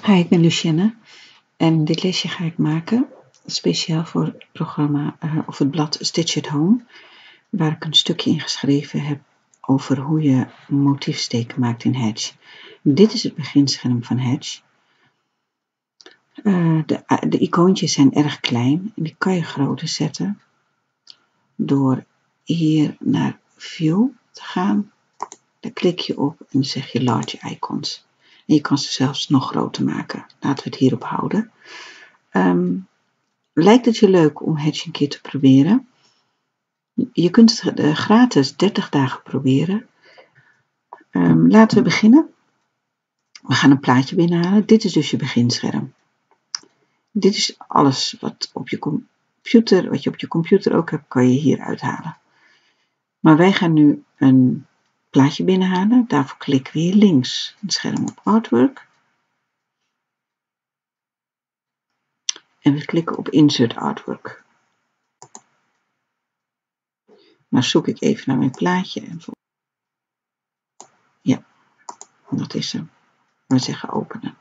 Hi, ik ben Lucienne en dit lesje ga ik maken speciaal voor het programma of het blad Stitch at Home, waar ik een stukje in geschreven heb over hoe je motiefsteken maakt in Hatch. Dit is het beginscherm van Hatch. De icoontjes zijn erg klein en die kan je groter zetten door hier naar View te gaan. Daar klik je op en dan zeg je Large Icons. En je kan ze zelfs nog groter maken. Laten we het hierop houden. Lijkt het je leuk om Hatch een keer te proberen? Je kunt het gratis 30 dagen proberen. Laten we beginnen. We gaan een plaatje binnenhalen. Dit is dus je beginscherm. Dit is alles wat op je computer ook hebt, kan je hier uithalen. Maar wij gaan nu een plaatje binnenhalen. Daarvoor klikken we hier links het scherm op Artwork. En we klikken op Insert Artwork. Nou zoek ik even naar mijn plaatje. Ja, dat is hem. We zeggen openen.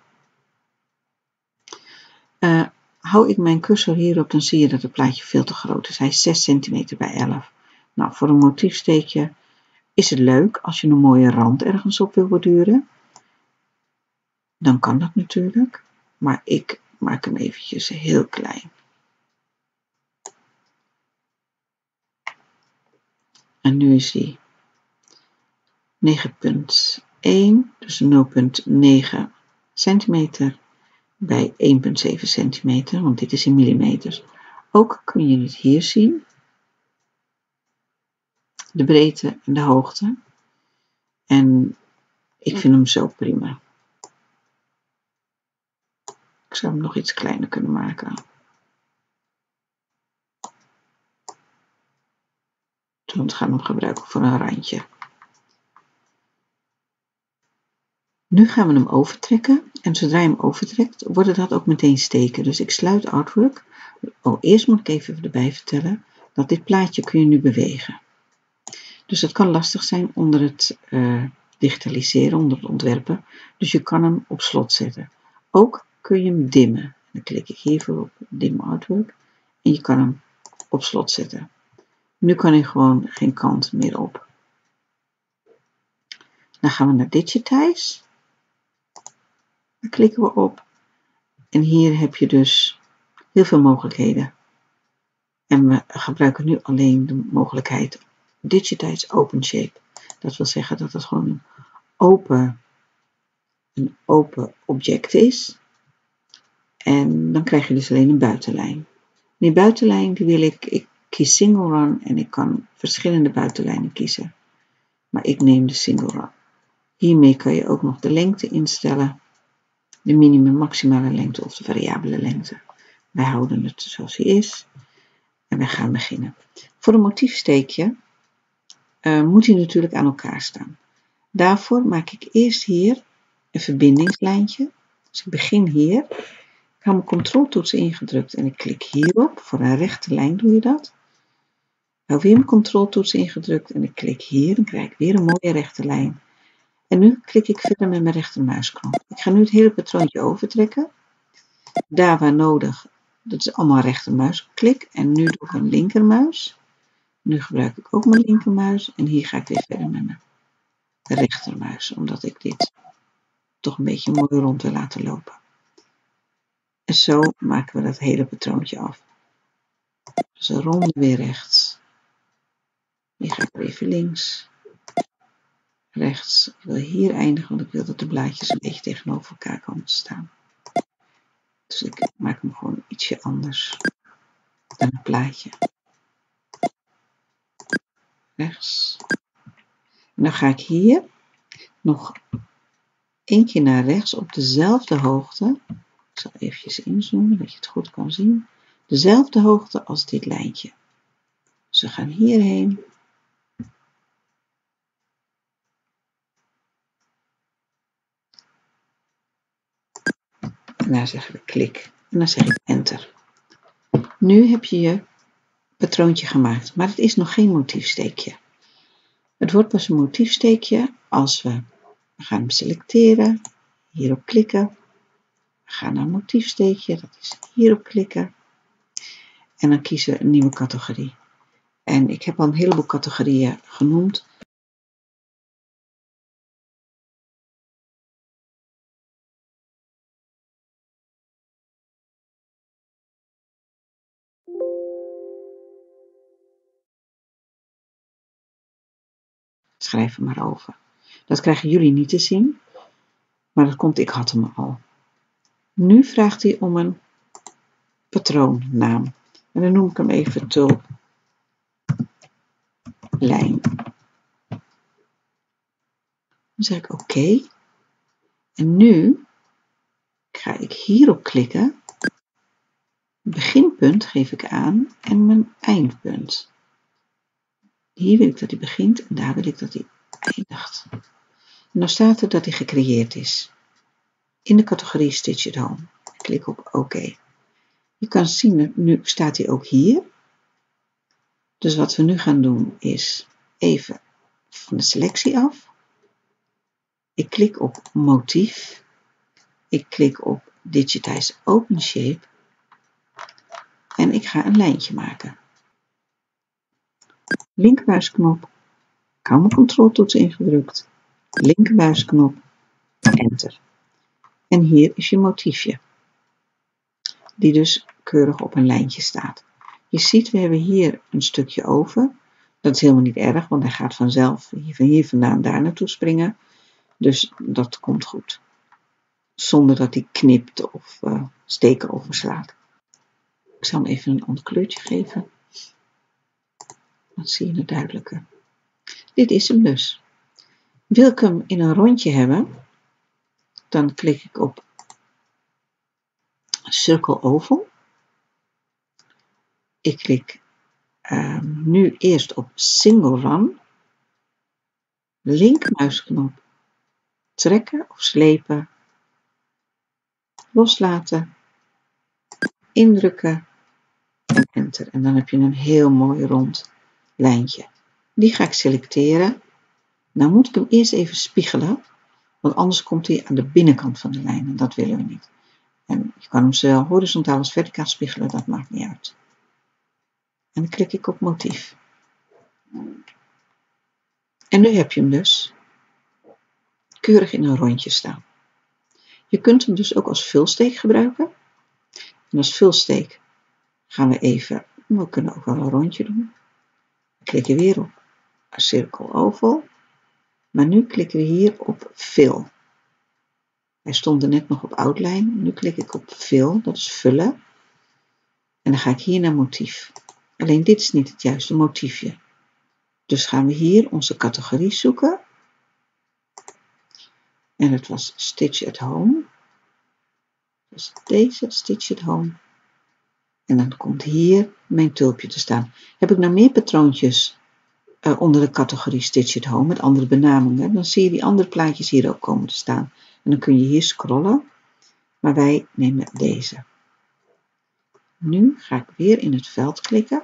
Hou ik mijn cursor hierop, dan zie je dat het plaatje veel te groot is. Hij is 6 cm bij 11. Nou, voor een motiefsteekje is het leuk als je een mooie rand ergens op wil borduren. Dan kan dat natuurlijk. Maar ik maak hem eventjes heel klein. En nu is hij 9,1, dus 0,9 centimeter bij 1,7 centimeter, want dit is in millimeters. Ook kun je het hier zien. De breedte en de hoogte. En ik vind hem zo prima. Ik zou hem nog iets kleiner kunnen maken. Want we gaan hem gebruiken voor een randje. Nu gaan we hem overtrekken. En zodra je hem overtrekt, wordt dat ook meteen steken. Dus ik sluit Artwork. Eerst moet ik even erbij vertellen dat dit plaatje kun je nu bewegen. Dus dat kan lastig zijn onder het digitaliseren, onder het ontwerpen. Dus je kan hem op slot zetten. Ook kun je hem dimmen. Dan klik ik hiervoor op Dim Artwork. En je kan hem op slot zetten. Nu kan hij gewoon geen kant meer op. Dan gaan we naar Digitize. Daar klikken we op. En hier heb je dus heel veel mogelijkheden. En we gebruiken nu alleen de mogelijkheid Digitize Open Shape. Dat wil zeggen dat het gewoon een open object is. En dan krijg je dus alleen een buitenlijn. Die buitenlijn die wil ik kies Single Run en ik kan verschillende buitenlijnen kiezen. Maar ik neem de Single Run. Hiermee kan je ook nog de lengte instellen. De minimum maximale lengte of de variabele lengte. Wij houden het zoals hij is. En we gaan beginnen. Voor een motiefsteekje moet hij natuurlijk aan elkaar staan. Daarvoor maak ik eerst hier een verbindingslijntje. Dus ik begin hier. Ik hou mijn Ctrl-toets ingedrukt en ik klik hierop. Voor een rechte lijn doe je dat. Ik hou weer mijn Ctrl-toets ingedrukt en ik klik hier. Dan krijg ik weer een mooie rechte lijn. En nu klik ik verder met mijn rechtermuisknop. Ik ga nu het hele patroontje overtrekken. Daar waar nodig, dat is allemaal rechtermuisklik. En nu doe ik een linkermuis. Nu gebruik ik ook mijn linkermuis. En hier ga ik weer verder met mijn rechtermuis. Omdat ik dit toch een beetje mooi rond wil laten lopen. En zo maken we dat hele patroontje af. Dus een ronde weer rechts. Hier ga ik weer even links. Rechts. Ik wil hier eindigen, want ik wil dat de blaadjes een beetje tegenover elkaar komen te staan. Dus ik maak hem gewoon ietsje anders dan een plaatje. Rechts. En dan ga ik hier nog 1 keer naar rechts op dezelfde hoogte. Ik zal eventjes inzoomen, dat je het goed kan zien. Dezelfde hoogte als dit lijntje. Dus we gaan hierheen. En daar zeggen we klik. En dan zeg ik enter. Nu heb je je patroontje gemaakt, maar het is nog geen motiefsteekje. Het wordt pas een motiefsteekje als we gaan hem selecteren, hierop klikken ga naar motiefsteekje, dat is hierop klikken. En dan kiezen we een nieuwe categorie. En ik heb al een heleboel categorieën genoemd. Schrijf er maar over. Dat krijgen jullie niet te zien, maar dat komt, ik had hem al. Nu vraagt hij om een patroonnaam. En dan noem ik hem even tulplijn. Dan zeg ik oké. En nu ga ik hierop klikken. Beginpunt geef ik aan en mijn eindpunt. Hier wil ik dat hij begint en daar wil ik dat hij eindigt. En dan staat er dat hij gecreëerd is. In de categorie Stitch at Home. Klik op oké. Je kan zien, nu staat hij ook hier. Dus wat we nu gaan doen is even van de selectie af. Ik klik op motief. Ik klik op Digitize Open Shape. En ik ga een lijntje maken. Linkermuisknop, ik hou mijn controltoets ingedrukt. Linkermuisknop, enter. En hier is je motiefje. Die dus keurig op een lijntje staat. Je ziet, we hebben hier een stukje over. Dat is helemaal niet erg, want hij gaat vanzelf van hier vandaan daar naartoe springen. Dus dat komt goed. Zonder dat hij knipt of steken overslaat. Ik zal hem even een ander kleurtje geven. Dan zie je het duidelijker. Dit is hem dus. Wil ik hem in een rondje hebben, dan klik ik op Circle Oval. Ik klik nu eerst op Single Run. Linkermuisknop trekken of slepen. Loslaten. Indrukken. En enter. En dan heb je een heel mooi rond lijntje. Die ga ik selecteren. Nou moet ik hem eerst even spiegelen. Want anders komt hij aan de binnenkant van de lijn. En dat willen we niet. En je kan hem zowel horizontaal als verticaal spiegelen. Dat maakt niet uit. En dan klik ik op motief. En nu heb je hem dus keurig in een rondje staan. Je kunt hem dus ook als vulsteek gebruiken. En als vulsteek gaan we even, we kunnen ook wel een rondje doen. We klikken weer op Circle Oval. Maar nu klikken we hier op Fill. Hij stond er net nog op Outline. Nu klik ik op Fill, dat is vullen. En dan ga ik hier naar motief. Alleen dit is niet het juiste motiefje. Dus gaan we hier onze categorie zoeken. En het was Stitch at Home. Dus deze Stitch at Home. En dan komt hier mijn tulpje te staan. Heb ik nou meer patroontjes onder de categorie Stitch at Home met andere benamingen, dan zie je die andere plaatjes hier ook komen te staan. En dan kun je hier scrollen. Maar wij nemen deze. Nu ga ik weer in het veld klikken.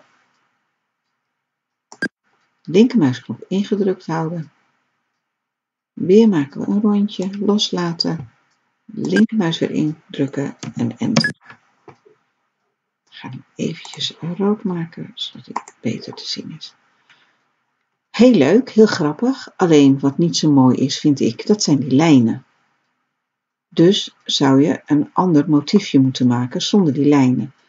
Linkermuisknop ingedrukt houden. Weer maken we een rondje. Loslaten. Linkermuis weer indrukken en enter. Ik ga hem eventjes rood maken, zodat hij beter te zien is. Heel leuk, heel grappig. Alleen wat niet zo mooi is, vind ik, dat zijn die lijnen. Dus zou je een ander motiefje moeten maken zonder die lijnen.